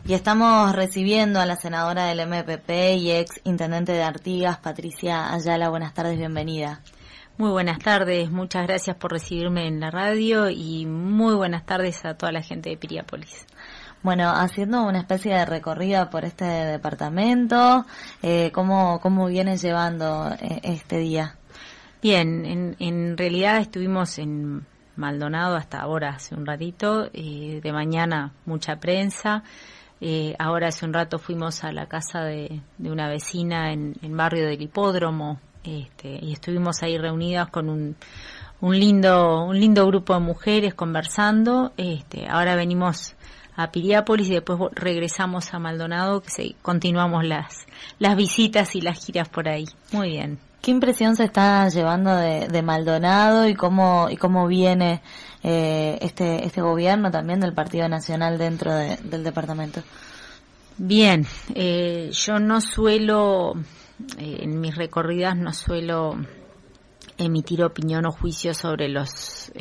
Y estamos recibiendo a la senadora del MPP y ex intendente de Artigas, Patricia Ayala. Buenas tardes, bienvenida. Muy buenas tardes, muchas gracias por recibirme en la radio y muy buenas tardes a toda la gente de Piriápolis. Bueno, haciendo una especie de recorrida por este departamento, ¿cómo viene llevando este día? Bien, en realidad estuvimos en Maldonado hasta ahora, hace un ratito, de mañana mucha prensa, ahora hace un rato fuimos a la casa de una vecina en el barrio del Hipódromo, y estuvimos ahí reunidas con un lindo grupo de mujeres conversando. Ahora venimos a Piriápolis y después regresamos a Maldonado, que continuamos las visitas y las giras por ahí. Muy bien. ¿Qué impresión se está llevando de Maldonado y cómo viene este gobierno también del Partido Nacional dentro del departamento? Bien, yo no suelo, en mis recorridas no suelo emitir opinión o juicio sobre los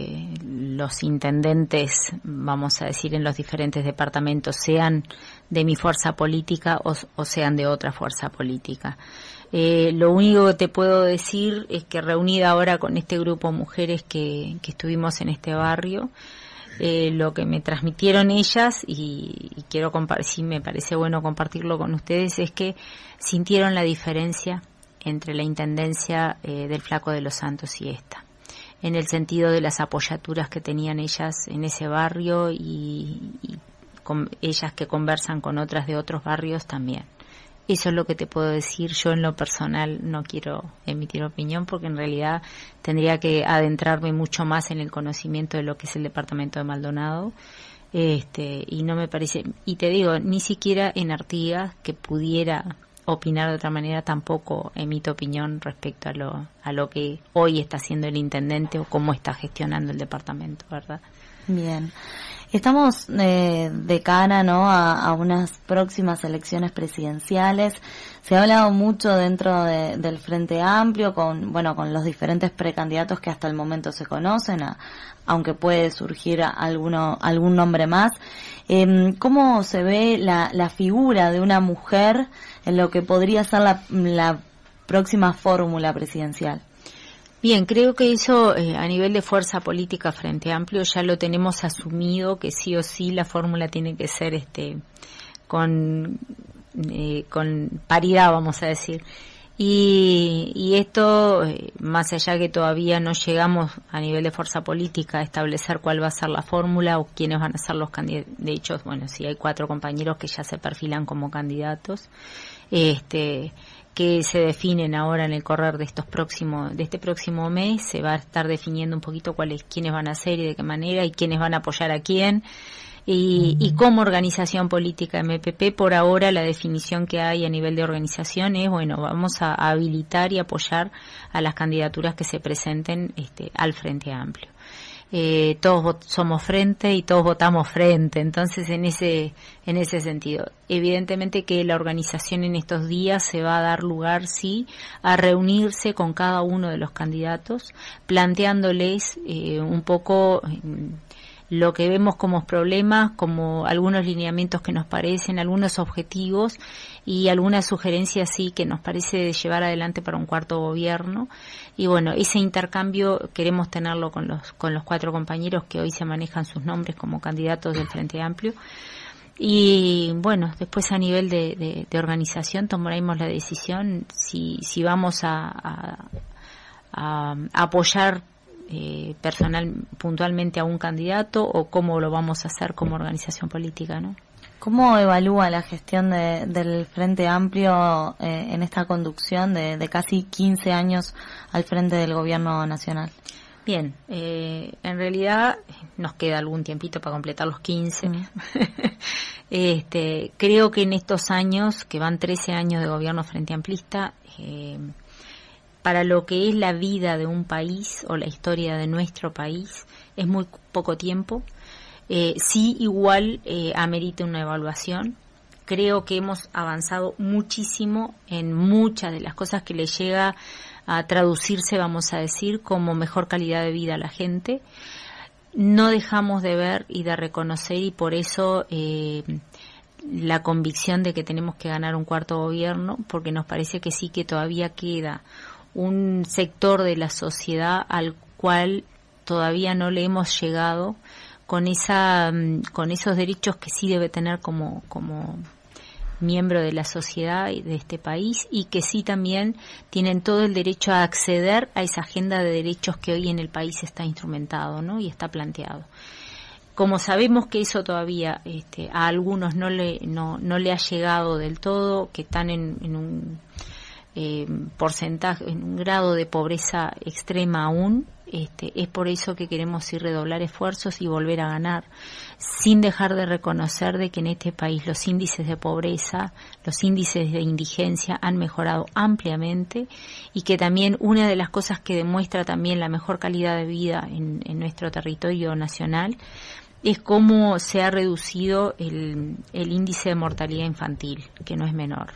intendentes, vamos a decir, en los diferentes departamentos, sean de mi fuerza política o sean de otra fuerza política. Lo único que te puedo decir es que reunida ahora con este grupo de mujeres que estuvimos en este barrio, lo que me transmitieron ellas, y quiero compartir, me parece bueno compartirlo con ustedes, es que sintieron la diferencia entre la intendencia del Flaco de los Santos y esta, en el sentido de las apoyaturas que tenían ellas en ese barrio y con ellas que conversan con otras de otros barrios también. Eso es lo que te puedo decir. Yo en lo personal no quiero emitir opinión porque en realidad tendría que adentrarme mucho más en el conocimiento de lo que es el departamento de Maldonado, y no me parece, y te digo, ni siquiera en Artigas, que pudiera opinar de otra manera, tampoco emito opinión respecto a lo que hoy está haciendo el intendente o cómo está gestionando el departamento, ¿verdad? Bien. Estamos de cara, ¿no?, a unas próximas elecciones presidenciales. Se ha hablado mucho dentro del Frente Amplio con los diferentes precandidatos que hasta el momento se conocen, aunque puede surgir algún nombre más. ¿Cómo se ve la figura de una mujer en lo que podría ser la próxima fórmula presidencial? Bien, creo que eso a nivel de fuerza política Frente Amplio ya lo tenemos asumido, que sí o sí la fórmula tiene que ser con paridad, vamos a decir. Y esto, más allá que todavía no llegamos a nivel de fuerza política a establecer cuál va a ser la fórmula o quiénes van a ser los candidatos. De hecho, sí hay 4 compañeros que ya se perfilan como candidatos, que se definen ahora en el correr de este próximo mes. Se va a estar definiendo un poquito quiénes van a ser y de qué manera y quiénes van a apoyar a quién. Y como organización política MPP, por ahora la definición que hay a nivel de organización es, vamos a habilitar y apoyar a las candidaturas que se presenten al Frente Amplio. Todos somos frente y todos votamos frente, entonces en ese sentido, evidentemente que la organización en estos días se va a dar lugar, sí, a reunirse con cada uno de los candidatos, planteándoles un poco lo que vemos como problemas, como algunos lineamientos que nos parecen, algunos objetivos y algunas sugerencias sí que nos parece de llevar adelante para un cuarto gobierno. Y ese intercambio queremos tenerlo con los 4 compañeros que hoy se manejan sus nombres como candidatos del Frente Amplio. Y después a nivel de organización tomaremos la decisión si vamos a apoyar puntualmente a un candidato o cómo lo vamos a hacer como organización política, ¿no? ¿Cómo evalúa la gestión del Frente Amplio en esta conducción de casi 15 años al frente del gobierno nacional? Bien, en realidad nos queda algún tiempito para completar los 15. Creo que en estos años, que van 13 años de gobierno frente amplista, para lo que es la vida de un país o la historia de nuestro país, es muy poco tiempo. Sí, igual amerita una evaluación. Creo que hemos avanzado muchísimo en muchas de las cosas que le llega a traducirse, vamos a decir, como mejor calidad de vida a la gente. No dejamos de ver y de reconocer, y por eso la convicción de que tenemos que ganar un cuarto gobierno, porque nos parece que sí, que todavía queda un sector de la sociedad al cual todavía no le hemos llegado con esos derechos que sí debe tener como miembro de la sociedad y de este país, y que sí también tienen todo el derecho a acceder a esa agenda de derechos que hoy en el país está instrumentado, ¿no? Y está planteado. Como sabemos que eso todavía a algunos no le ha llegado del todo, que están en un porcentaje, en un grado de pobreza extrema aún, es por eso que queremos ir redoblar esfuerzos y volver a ganar, sin dejar de reconocer de que en este país los índices de pobreza, los índices de indigencia han mejorado ampliamente, y que también una de las cosas que demuestra también la mejor calidad de vida en nuestro territorio nacional es cómo se ha reducido el índice de mortalidad infantil, que no es menor.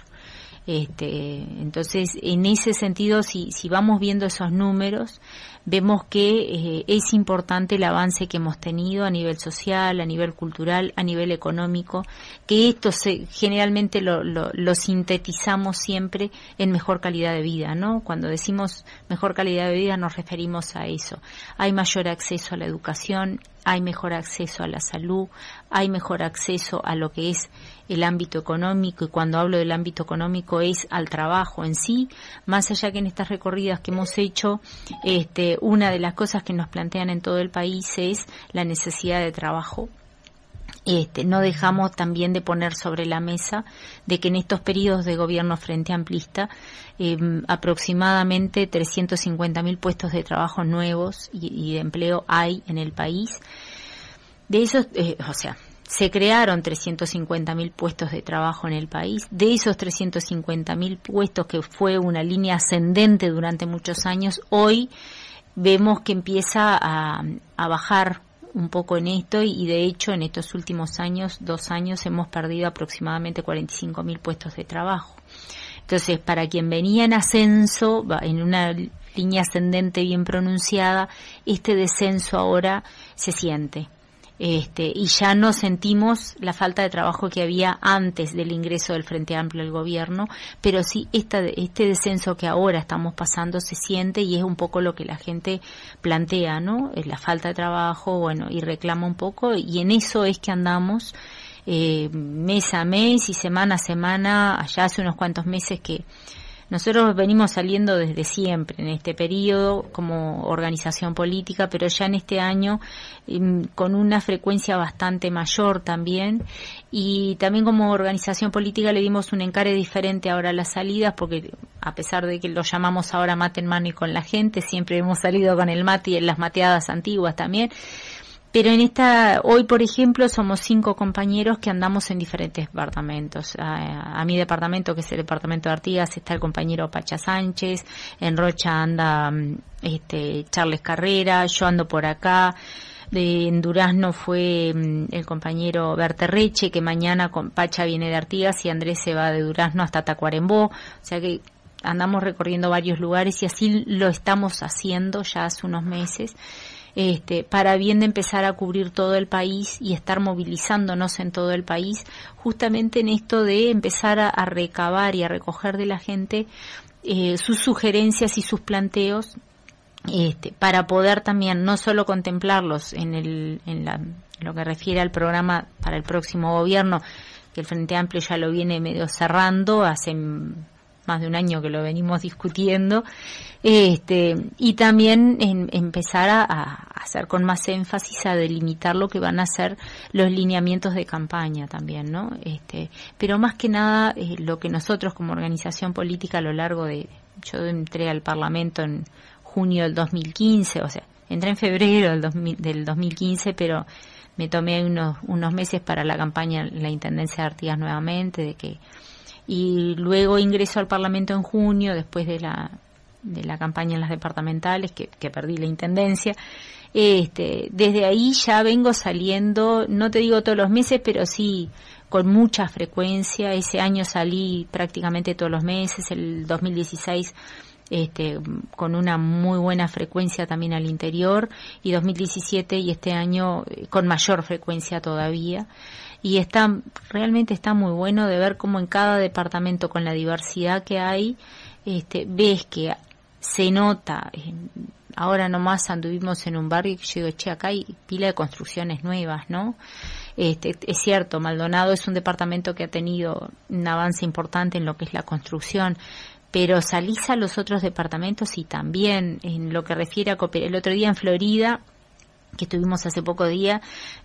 Entonces, en ese sentido, si vamos viendo esos números, vemos que es importante el avance que hemos tenido a nivel social, a nivel cultural, a nivel económico, que esto generalmente lo sintetizamos siempre en mejor calidad de vida, ¿no? Cuando decimos mejor calidad de vida nos referimos a eso. Hay mayor acceso a la educación, hay mejor acceso a la salud, hay mejor acceso a lo que es el ámbito económico, y cuando hablo del ámbito económico es al trabajo en sí, más allá que en estas recorridas que hemos hecho, una de las cosas que nos plantean en todo el país es la necesidad de trabajo. No dejamos también de poner sobre la mesa de que en estos periodos de gobierno frente amplista aproximadamente 350.000 puestos de trabajo nuevos y de empleo hay en el país. De esos, se crearon 350.000 puestos de trabajo en el país. De esos 350.000 puestos, que fue una línea ascendente durante muchos años, hoy vemos que empieza a bajar un poco en esto, y de hecho en estos últimos 2 años hemos perdido aproximadamente 45.000 puestos de trabajo. Entonces, para quien venía en ascenso, en una línea ascendente bien pronunciada, este descenso ahora se siente. Y ya no sentimos la falta de trabajo que había antes del ingreso del Frente Amplio al gobierno, pero sí este descenso que ahora estamos pasando se siente, y es un poco lo que la gente plantea, ¿no? La falta de trabajo, bueno, y reclama un poco, y en eso es que andamos mes a mes y semana a semana. Allá hace unos cuantos meses que nosotros venimos saliendo desde siempre en este periodo como organización política, pero ya en este año con una frecuencia bastante mayor también, y también como organización política le dimos un encare diferente ahora a las salidas, porque a pesar de que lo llamamos ahora mate en mano y con la gente, siempre hemos salido con el mate y en las mateadas antiguas también. Pero hoy por ejemplo somos 5 compañeros que andamos en diferentes departamentos. A mi departamento, que es el departamento de Artigas, está el compañero Pacha Sánchez, en Rocha anda Charles Carrera, yo ando por acá. En Durazno fue el compañero Berterreche, que mañana con Pacha viene de Artigas y Andrés se va de Durazno hasta Tacuarembó. O sea que andamos recorriendo varios lugares, y así lo estamos haciendo ya hace unos meses. Para bien de empezar a cubrir todo el país y estar movilizándonos en todo el país, justamente en esto de empezar a recabar y a recoger de la gente sus sugerencias y sus planteos, para poder también no solo contemplarlos en lo que refiere al programa para el próximo gobierno, que el Frente Amplio ya lo viene medio cerrando, hace más de un año que lo venimos discutiendo, y también empezar a hacer con más énfasis, a delimitar lo que van a ser los lineamientos de campaña también, ¿no? Pero más que nada, lo que nosotros como organización política a lo largo yo entré al Parlamento en junio del 2015, o sea, entré en febrero del 2015, pero me tomé unos meses para la campaña en la Intendencia de Artigas nuevamente, y luego ingreso al Parlamento en junio, después de la campaña en las departamentales, que perdí la intendencia. Desde ahí ya vengo saliendo, no te digo todos los meses, pero sí con mucha frecuencia. Ese año salí prácticamente todos los meses, el 2016 con una muy buena frecuencia también al interior, y 2017 y este año con mayor frecuencia todavía. y realmente está muy bueno de ver cómo en cada departamento, con la diversidad que hay, ves que se nota. Ahora nomás anduvimos en un barrio que yo digo, che, acá hay pila de construcciones nuevas, ¿no? Es cierto, Maldonado es un departamento que ha tenido un avance importante en lo que es la construcción, pero salís a los otros departamentos y también en lo que refiere a el otro día en Florida, que estuvimos hace poco día,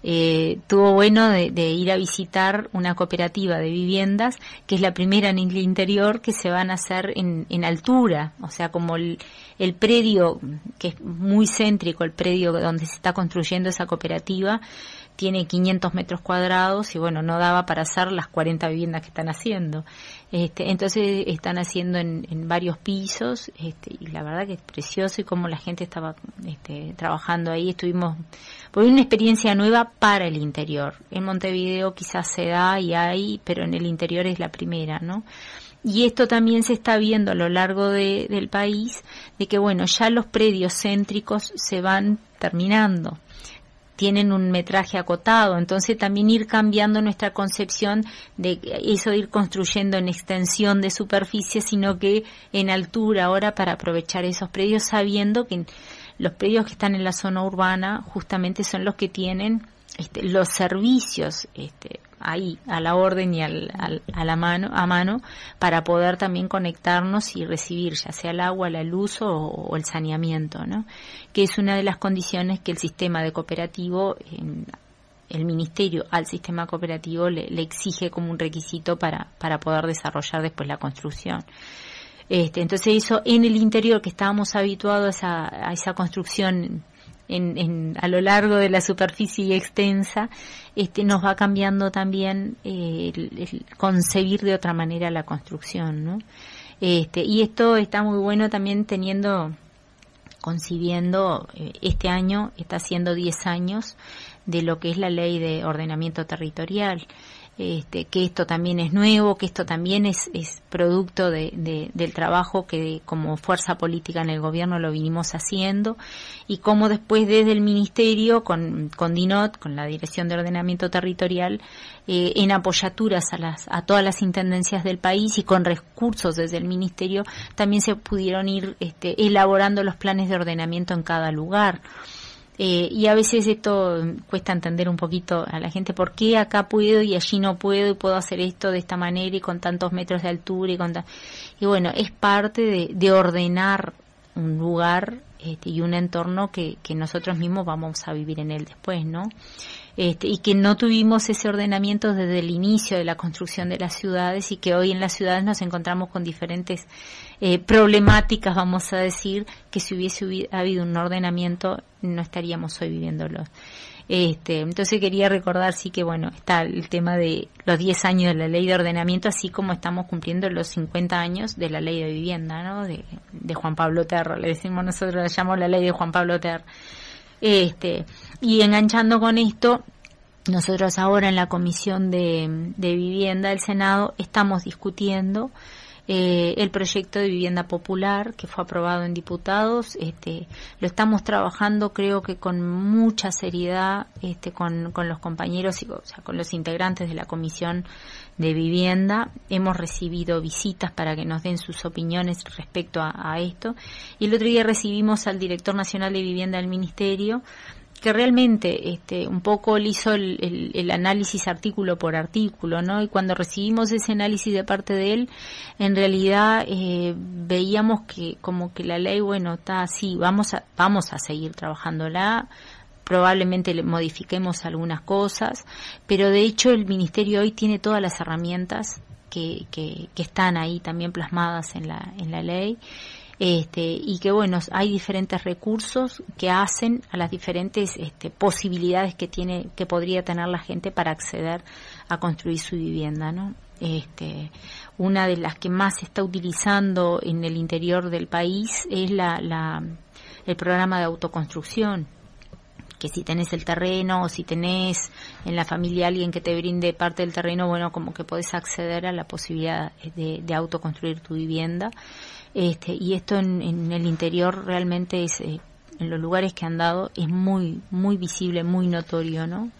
tuvo bueno de ir a visitar una cooperativa de viviendas, que es la primera en el interior que se van a hacer en altura, o sea, como el predio, que es muy céntrico, el predio donde se está construyendo esa cooperativa, tiene 500 metros cuadrados y bueno, no daba para hacer las 40 viviendas que están haciendo. Entonces están haciendo en varios pisos, y la verdad que es precioso y como la gente estaba trabajando ahí. Fue una experiencia nueva para el interior. En Montevideo quizás se da y hay, pero en el interior es la primera, ¿no? Y esto también se está viendo a lo largo del país, de que bueno, ya los predios céntricos se van terminando, tienen un metraje acotado, entonces también ir cambiando nuestra concepción de eso de ir construyendo en extensión de superficie, sino que en altura ahora para aprovechar esos predios, sabiendo que los predios que están en la zona urbana justamente son los que tienen los servicios ahí a la orden y a mano para poder también conectarnos y recibir ya sea el agua, la luz o el saneamiento, ¿no? Que es una de las condiciones que el sistema de cooperativo, el ministerio al sistema cooperativo le exige como un requisito para poder desarrollar después la construcción. Entonces eso en el interior, que estábamos habituados a esa construcción a lo largo de la superficie extensa, nos va cambiando también el concebir de otra manera la construcción, ¿no? Y esto está muy bueno también concibiendo, este año está haciendo 10 años de lo que es la ley de ordenamiento territorial. Que esto también es nuevo, que esto también es producto del trabajo que como fuerza política en el gobierno lo vinimos haciendo, y cómo después desde el ministerio con DINOT, con la Dirección de Ordenamiento Territorial, en apoyaturas a todas las intendencias del país y con recursos desde el ministerio también se pudieron ir elaborando los planes de ordenamiento en cada lugar. Y a veces esto cuesta entender un poquito a la gente, ¿por qué acá puedo y allí no puedo, y puedo hacer esto de esta manera y con tantos metros de altura y bueno, es parte de ordenar un lugar y un entorno que nosotros mismos vamos a vivir en él después, ¿no? Y que no tuvimos ese ordenamiento desde el inicio de la construcción de las ciudades, y que hoy en las ciudades nos encontramos con diferentes problemáticas, vamos a decir, que si hubiese habido un ordenamiento no estaríamos hoy viviéndolo. Entonces quería recordar, sí, que bueno, está el tema de los 10 años de la ley de ordenamiento, así como estamos cumpliendo los 50 años de la ley de vivienda, ¿no? De Juan Pablo Terra, le decimos nosotros, la llamamos la ley de Juan Pablo Terra. Y enganchando con esto, nosotros ahora en la Comisión de Vivienda del Senado estamos discutiendo el proyecto de vivienda popular que fue aprobado en diputados. Lo estamos trabajando, creo que con mucha seriedad, con los compañeros, o sea, con los integrantes de la Comisión de Vivienda. Hemos recibido visitas para que nos den sus opiniones respecto a esto, y el otro día recibimos al Director Nacional de Vivienda del Ministerio, que realmente un poco le hizo el análisis artículo por artículo, ¿no? Y cuando recibimos ese análisis de parte de él, en realidad veíamos que como que la ley, bueno, está así, vamos a seguir trabajándola, probablemente le modifiquemos algunas cosas, pero de hecho el Ministerio hoy tiene todas las herramientas que están ahí también plasmadas en la ley. Y que bueno, hay diferentes recursos que hacen a las diferentes posibilidades que podría tener la gente para acceder a construir su vivienda, ¿no? Una de las que más se está utilizando en el interior del país es el programa de autoconstrucción, que si tenés el terreno o si tenés en la familia alguien que te brinde parte del terreno, bueno, como que podés acceder a la posibilidad de autoconstruir tu vivienda. Y esto en el interior realmente es, en los lugares que han dado, es muy, muy visible, muy notorio, ¿no?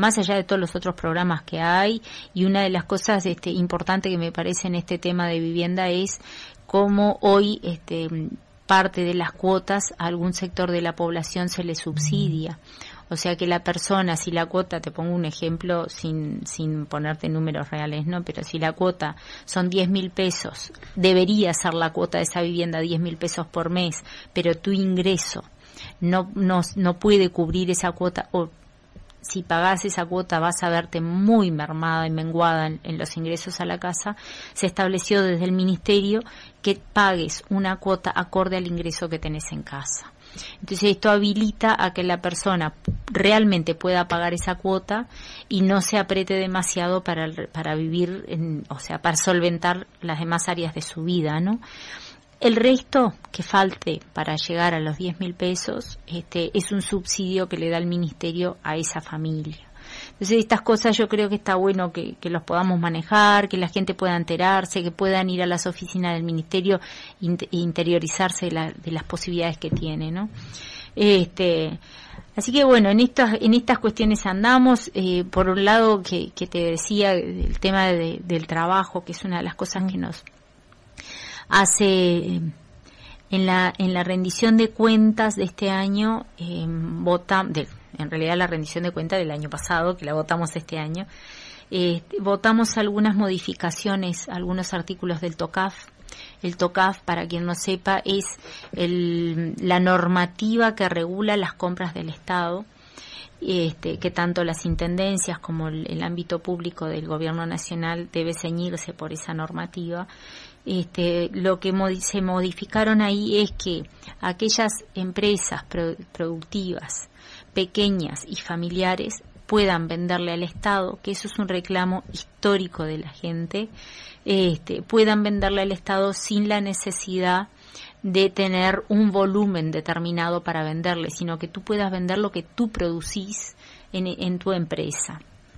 más allá de todos los otros programas que hay. Y una de las cosas importantes que me parece en este tema de vivienda es cómo hoy parte de las cuotas a algún sector de la población se le subsidia. O sea que la persona, si la cuota, te pongo un ejemplo sin ponerte números reales, ¿no? Pero si la cuota son 10.000 pesos, debería ser la cuota de esa vivienda 10.000 pesos por mes, pero tu ingreso no puede cubrir esa cuota, o si pagás esa cuota vas a verte muy mermada y menguada en los ingresos a la casa. Se estableció desde el ministerio que pagues una cuota acorde al ingreso que tenés en casa. Entonces esto habilita a que la persona realmente pueda pagar esa cuota y no se apriete demasiado para vivir, para solventar las demás áreas de su vida, ¿no? El resto que falte para llegar a los 10.000 pesos es un subsidio que le da el ministerio a esa familia. Entonces estas cosas yo creo que está bueno que los podamos manejar, que la gente pueda enterarse, que puedan ir a las oficinas del ministerio e interiorizarse de las posibilidades que tiene, ¿no? Así que bueno, en estas cuestiones andamos. Por un lado que te decía, el tema del trabajo, que es una de las cosas que nos hace en la rendición de cuentas de este año, en realidad la rendición de cuentas del año pasado, que la votamos este año, votamos algunas modificaciones, algunos artículos del TOCAF. El TOCAF, para quien no sepa, es la normativa que regula las compras del Estado, que tanto las intendencias como el ámbito público del gobierno nacional debe ceñirse por esa normativa. Lo que se modificaron ahí es que aquellas empresas productivas, pequeñas y familiares, puedan venderle al Estado, que eso es un reclamo histórico de la gente, puedan venderle al Estado sin la necesidad de tener un volumen determinado para venderle, sino que tú puedas vender lo que tú producís en tu empresa.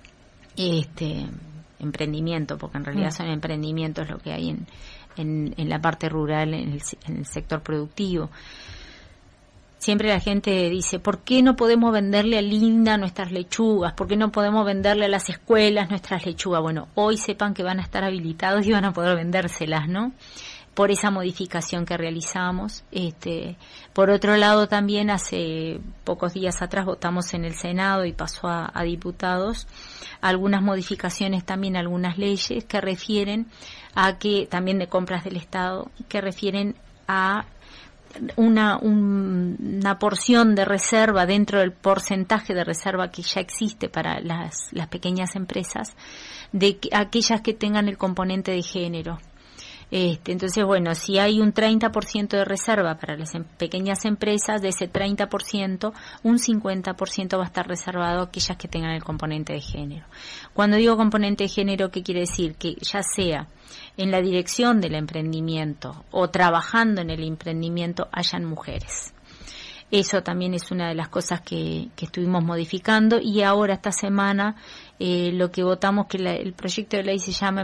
Emprendimiento, porque en realidad son emprendimientos lo que hay en la parte rural, en el sector productivo. Siempre la gente dice, ¿por qué no podemos venderle a Linda nuestras lechugas? ¿Por qué no podemos venderle a las escuelas nuestras lechugas? Bueno, hoy sepan que van a estar habilitados y van a poder vendérselas, ¿no? Por esa modificación que realizamos. Por otro lado, también hace pocos días atrás votamos en el Senado y pasó a diputados algunas modificaciones también, algunas leyes que refieren a que, también de compras del Estado, que refieren a una porción de reserva dentro del porcentaje de reserva que ya existe para las pequeñas empresas, de aquellas que tengan el componente de género. Entonces, bueno, si hay un 30% de reserva para las pequeñas empresas, de ese 30%, un 50% va a estar reservado a aquellas que tengan el componente de género. Cuando digo componente de género, ¿qué quiere decir? Que ya sea en la dirección del emprendimiento o trabajando en el emprendimiento hayan mujeres. Eso también es una de las cosas que estuvimos modificando, y ahora esta semana lo que votamos, que el proyecto de ley se llama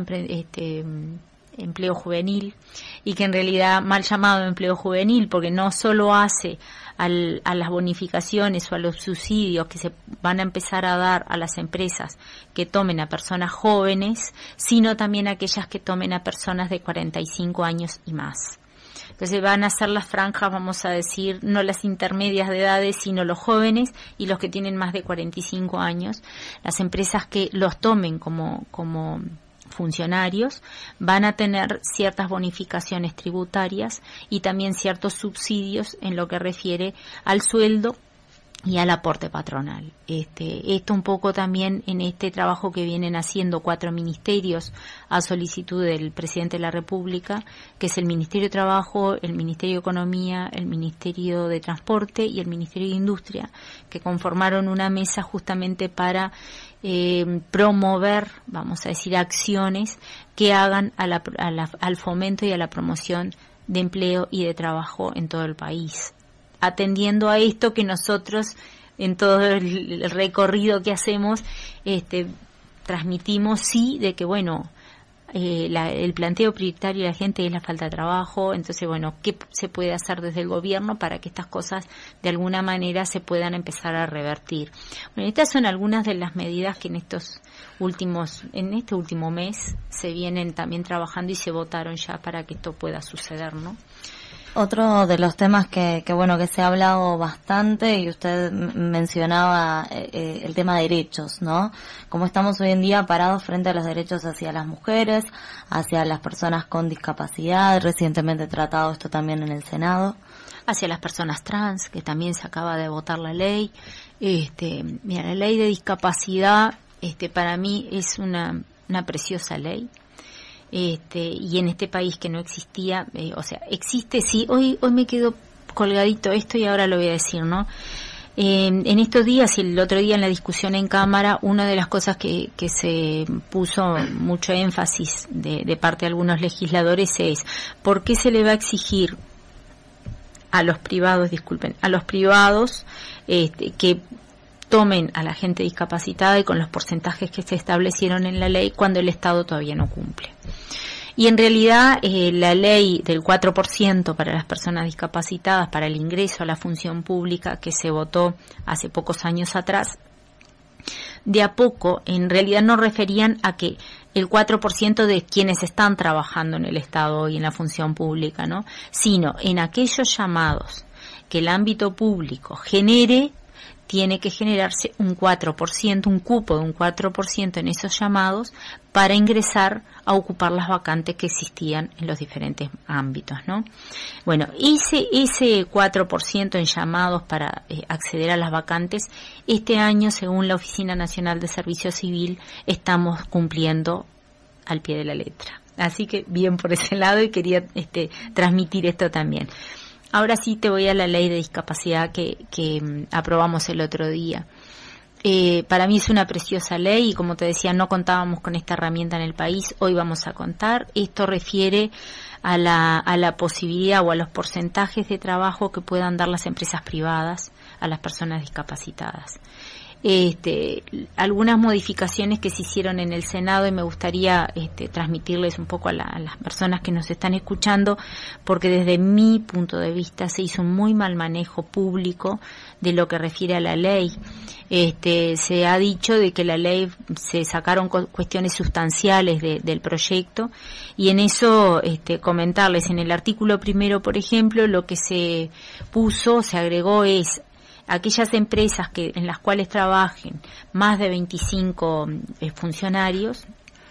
empleo juvenil, y que en realidad mal llamado empleo juvenil, porque no solo hace a las bonificaciones o a los subsidios que se van a empezar a dar a las empresas que tomen a personas jóvenes, sino también a aquellas que tomen a personas de 45 años y más. Entonces van a ser las franjas, vamos a decir, no las intermedias de edades, sino los jóvenes y los que tienen más de 45 años. Las empresas que los tomen como funcionarios van a tener ciertas bonificaciones tributarias y también ciertos subsidios en lo que refiere al sueldo y al aporte patronal. Esto un poco también en este trabajo que vienen haciendo 4 ministerios a solicitud del presidente de la República, que es el Ministerio de Trabajo, el Ministerio de Economía, el Ministerio de Transporte y el Ministerio de Industria, que conformaron una mesa justamente para promover, vamos a decir, acciones que hagan al fomento y a la promoción de empleo y de trabajo en todo el país, atendiendo a esto que nosotros en todo el recorrido que hacemos transmitimos, sí, de que bueno, el planteo prioritario de la gente es la falta de trabajo. Entonces, bueno, ¿qué se puede hacer desde el gobierno para que estas cosas de alguna manera se puedan empezar a revertir? Bueno, estas son algunas de las medidas que en este último mes se vienen también trabajando y se votaron ya para que esto pueda suceder, ¿no? Otro de los temas que se ha hablado bastante, y usted mencionaba el tema de derechos, ¿no? Cómo estamos hoy en día parados frente a los derechos hacia las mujeres, hacia las personas con discapacidad, recientemente tratado esto también en el Senado. Hacia las personas trans, que también se acaba de votar la ley. Mira, la ley de discapacidad, para mí es una preciosa ley. Y en este país que no existía, existe, sí, hoy me quedo colgadito esto y ahora lo voy a decir, ¿no? En estos días y el otro día en la discusión en Cámara, una de las cosas que se puso mucho énfasis de parte de algunos legisladores es ¿por qué se le va a exigir a los privados, que tomen a la gente discapacitada y con los porcentajes que se establecieron en la ley cuando el Estado todavía no cumple? Y en realidad la ley del 4% para las personas discapacitadas para el ingreso a la función pública que se votó hace pocos años atrás, de a poco en realidad no referían a que el 4% de quienes están trabajando en el Estado y en la función pública, ¿no? Sino en aquellos llamados que el ámbito público genere, tiene que generarse un 4%, un cupo de un 4% en esos llamados para ingresar a ocupar las vacantes que existían en los diferentes ámbitos, ¿no? Bueno, ese 4% en llamados para acceder a las vacantes, este año, según la Oficina Nacional de Servicio Civil, estamos cumpliendo al pie de la letra. Así que bien por ese lado y quería transmitir esto también. Ahora sí te voy a la ley de discapacidad que aprobamos el otro día. Para mí es una preciosa ley y como te decía, no contábamos con esta herramienta en el país, hoy vamos a contar. Esto refiere a la posibilidad o a los porcentajes de trabajo que puedan dar las empresas privadas a las personas discapacitadas. Algunas modificaciones que se hicieron en el Senado y me gustaría transmitirles un poco a las personas que nos están escuchando, porque desde mi punto de vista se hizo un muy mal manejo público de lo que refiere a la ley. Se ha dicho de que la ley se sacaron cuestiones sustanciales del proyecto y en eso comentarles en el artículo primero, por ejemplo, lo que se agregó es aquellas empresas en las cuales trabajen más de 25 funcionarios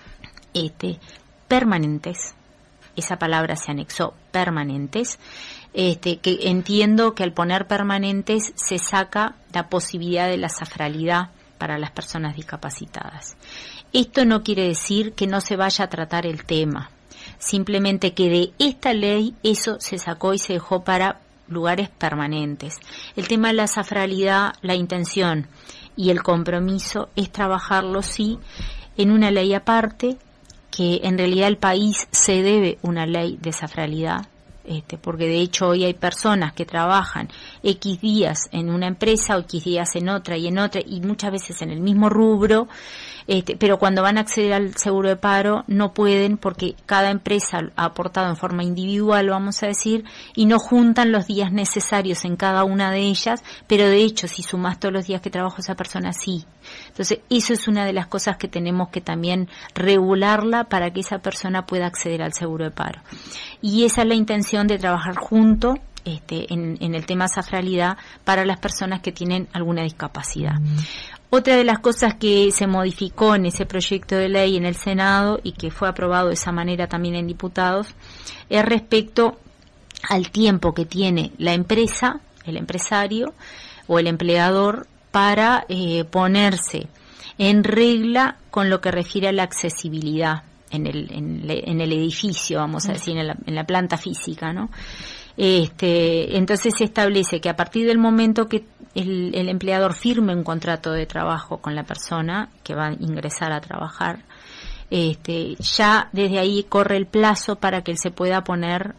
permanentes, esa palabra se anexó, permanentes, que entiendo que al poner permanentes se saca la posibilidad de la safralidad para las personas discapacitadas. Esto no quiere decir que no se vaya a tratar el tema, simplemente que de esta ley eso se sacó y se dejó para lugares permanentes. El tema de la safralidad, la intención y el compromiso es trabajarlo sí en una ley aparte, que en realidad el país se debe una ley de safralidad, porque de hecho hoy hay personas que trabajan X días en una empresa o X días en otra y muchas veces en el mismo rubro, pero cuando van a acceder al seguro de paro no pueden porque cada empresa ha aportado en forma individual, vamos a decir, y no juntan los días necesarios en cada una de ellas, pero de hecho si sumas todos los días que trabajó esa persona, sí. Entonces eso es una de las cosas que tenemos que también regularla para que esa persona pueda acceder al seguro de paro. Y esa es la intención de trabajar junto en el tema safralidad para las personas que tienen alguna discapacidad. Otra de las cosas que se modificó en ese proyecto de ley en el Senado y que fue aprobado de esa manera también en diputados es respecto al tiempo que tiene la empresa, el empresario o el empleador para ponerse en regla con lo que refiere a la accesibilidad en el edificio, vamos a decir, en la planta física, ¿no? Entonces se establece que a partir del momento que el empleador firme un contrato de trabajo con la persona que va a ingresar a trabajar, ya desde ahí corre el plazo para que él se pueda poner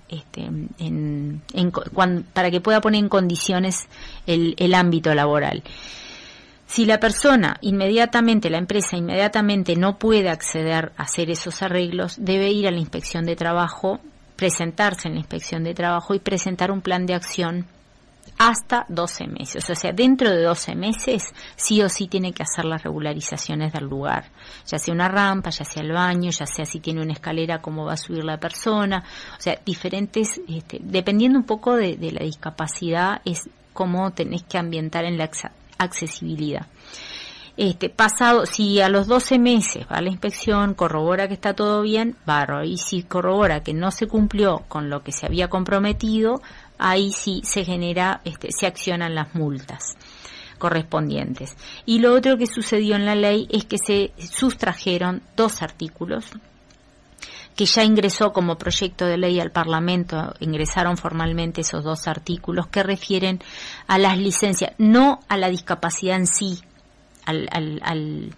para que pueda poner en condiciones el ámbito laboral. Si la persona inmediatamente, la empresa inmediatamente no puede acceder a hacer esos arreglos, debe ir a la inspección de trabajo, presentarse en la inspección de trabajo y presentar un plan de acción hasta 12 meses. O sea, dentro de 12 meses sí o sí tiene que hacer las regularizaciones del lugar, ya sea una rampa, ya sea el baño, ya sea si tiene una escalera, cómo va a subir la persona. O sea, diferentes, dependiendo un poco de la discapacidad, es cómo tenés que ambientar en la accesibilidad. Pasado, si a los 12 meses va a la inspección, corrobora que está todo bien, bárbaro. Y si corrobora que no se cumplió con lo que se había comprometido, ahí sí se genera, se accionan las multas correspondientes. Y lo otro que sucedió en la ley es que se sustrajeron 2 artículos que ya ingresó como proyecto de ley al Parlamento, ingresaron formalmente esos 2 artículos que refieren a las licencias, no a la discapacidad en sí, al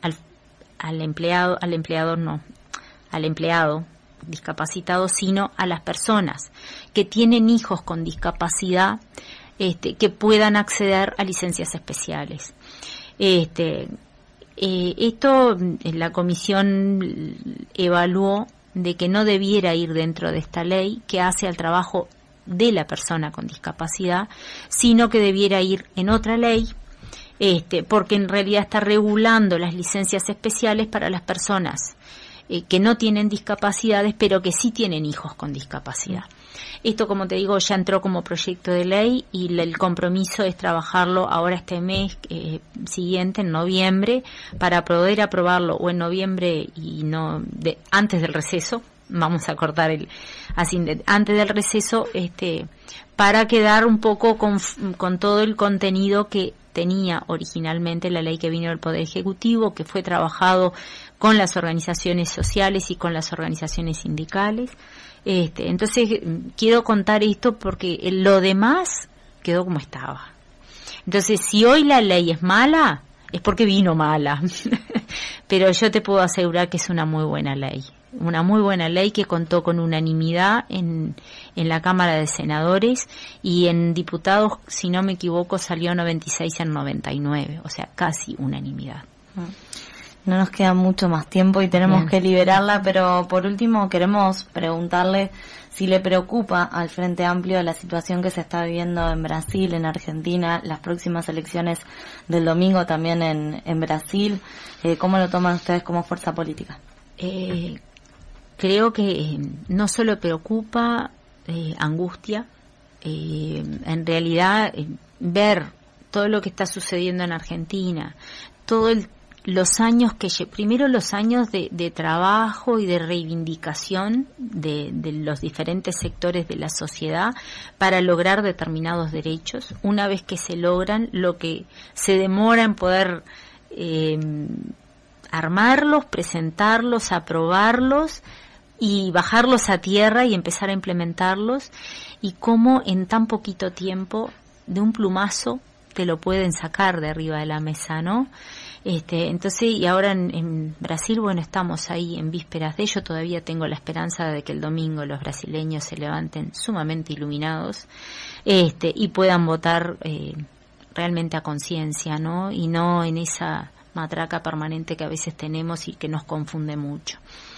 empleado discapacitado, sino a las personas que tienen hijos con discapacidad, que puedan acceder a licencias especiales. Esto la comisión evaluó de que no debiera ir dentro de esta ley que hace al trabajo de la persona con discapacidad, sino que debiera ir en otra ley, porque en realidad está regulando las licencias especiales para las personas que no tienen discapacidades, pero que sí tienen hijos con discapacidad. Esto, como te digo, ya entró como proyecto de ley y el compromiso es trabajarlo ahora este mes siguiente, en noviembre, para poder aprobarlo o en noviembre y no antes del receso. Vamos a cortar antes del receso, para quedar un poco con todo el contenido que tenía originalmente la ley que vino del Poder Ejecutivo, que fue trabajado con las organizaciones sociales y con las organizaciones sindicales. Entonces quiero contar esto porque lo demás quedó como estaba. Entonces, si hoy la ley es mala, es porque vino mala. Pero yo te puedo asegurar que es una muy buena ley. Una muy buena ley que contó con unanimidad en la Cámara de Senadores y en diputados, si no me equivoco, salió 96 en 99, o sea, casi unanimidad. No nos queda mucho más tiempo y tenemos que liberarla, pero por último queremos preguntarle si le preocupa al Frente Amplio la situación que se está viviendo en Brasil, en Argentina, las próximas elecciones del domingo también en Brasil. ¿Cómo lo toman ustedes como fuerza política? Creo que no solo preocupa, angustia, en realidad ver todo lo que está sucediendo en Argentina, los años primero los años de trabajo y de reivindicación de los diferentes sectores de la sociedad para lograr determinados derechos. Una vez que se logran, lo que se demora en poder armarlos, presentarlos, aprobarlos y bajarlos a tierra y empezar a implementarlos, y cómo en tan poquito tiempo, de un plumazo, te lo pueden sacar de arriba de la mesa, ¿no? Entonces, y ahora en Brasil, bueno, estamos ahí en vísperas de ello. Todavía tengo la esperanza de que el domingo los brasileños se levanten sumamente iluminados, y puedan votar realmente a conciencia, ¿no? Y no en esa matraca permanente que a veces tenemos y que nos confunde mucho.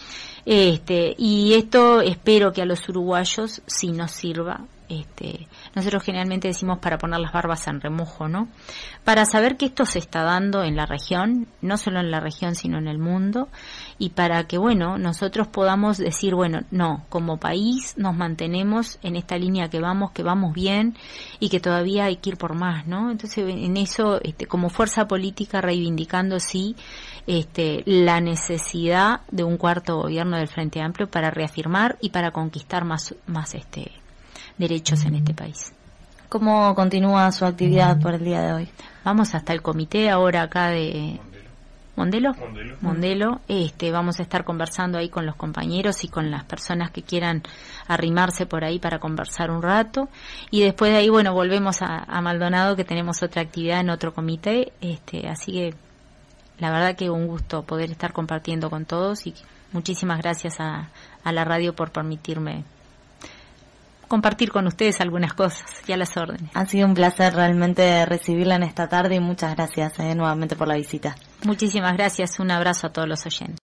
Y esto espero que a los uruguayos sí nos sirva. Nosotros generalmente decimos para poner las barbas en remojo, ¿no? Para saber que esto se está dando en la región, no solo en la región sino en el mundo, y para que, bueno, nosotros podamos decir, bueno, no, como país nos mantenemos en esta línea que vamos bien y que todavía hay que ir por más, ¿no? Entonces, en eso, como fuerza política, reivindicando sí la necesidad de un cuarto gobierno del Frente Amplio para reafirmar y para conquistar más derechos en este país. ¿Cómo continúa su actividad por el día de hoy? Vamos hasta el comité ahora acá de Mondelo. Vamos a estar conversando ahí con los compañeros y con las personas que quieran arrimarse por ahí para conversar un rato, y después de ahí, bueno, volvemos a Maldonado, que tenemos otra actividad en otro comité, así que la verdad que un gusto poder estar compartiendo con todos, y muchísimas gracias a la radio por permitirme compartir con ustedes algunas cosas y a las órdenes. Ha sido un placer realmente recibirla en esta tarde y muchas gracias nuevamente por la visita. Muchísimas gracias, un abrazo a todos los oyentes.